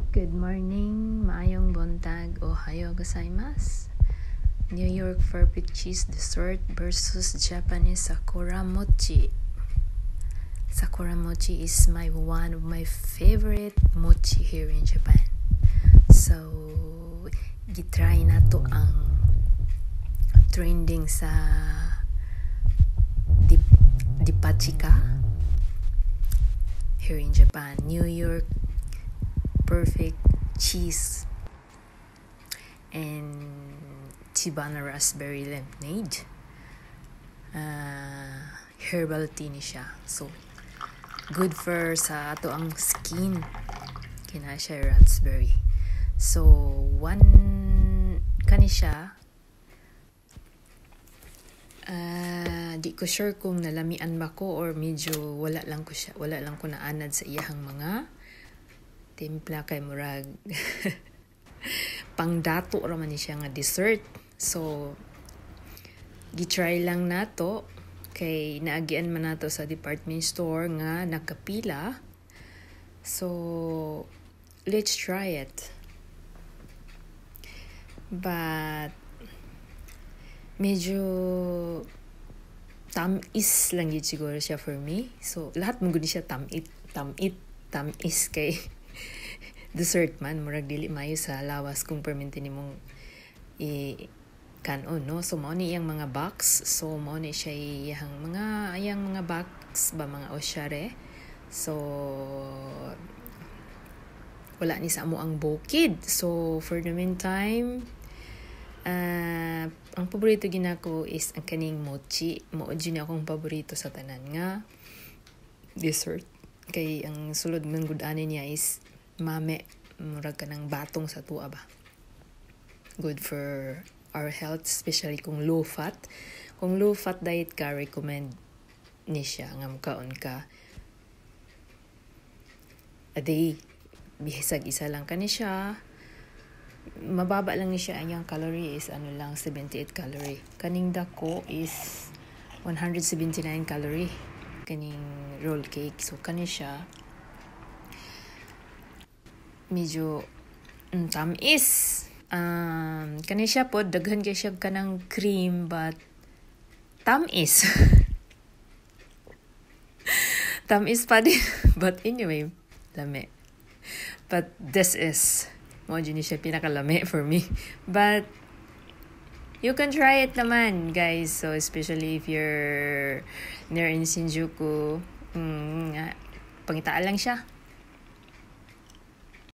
Good morning, maayong buntag, ohayo gozaimasu. New York perfect cheese dessert versus Japanese sakuramochi. Sakuramochi is one of my favorite mochi here in Japan. So, gitry na to ang trending sa Dipachika here in Japan. New York perfect cheese and Chibana raspberry lemonade. Herbal tea ni siya. So, good for sa ato ang skin. Kina siya raspberry. So, kani siya. Di ko sure kung nalamian ba ko or medyo wala lang ko naanad sa iyahang mga timpla kay murag pangdato raman ni siya nga dessert. So gitry lang nato kay naagian man nato sa department store nga nakapila. So let's try it. But medyo tamis lang yun siguro siya for me. So lahat mo gud siya tamis kay dessert man murag dili mayo sa lawas kung permente nimong kanon, no? So mao ni iyang mga box. So mao ni siya iyang mga box ba, mga osyare. So wala ni sa amo ang bukid. So for the meantime, ang paborito ginako is ang kaning mochi. Mao gyud akong paborito sa tanan nga dessert. Kay ang sulod man gud ani niya is mame, murag ka ng batong sa tuwa ba. Good for our health, especially kung low fat. Kung low fat diet ka, recommend ni siya nga mukaon ka a day. Bisag isa lang ka ni siya. Mababa lang ni siya. Ang calorie is 78 calorie. Kaning dako is 179 calorie. Kaning roll cake. So kani siya medyo tamis. Kani siya po daghan kay siya kanang cream but tamis. Tamis pa din. But anyway, lame. But this is mo ni siya pinakalame for me. But you can try it naman, guys. So especially if you're near in Shinjuku, pangitaan lang siya.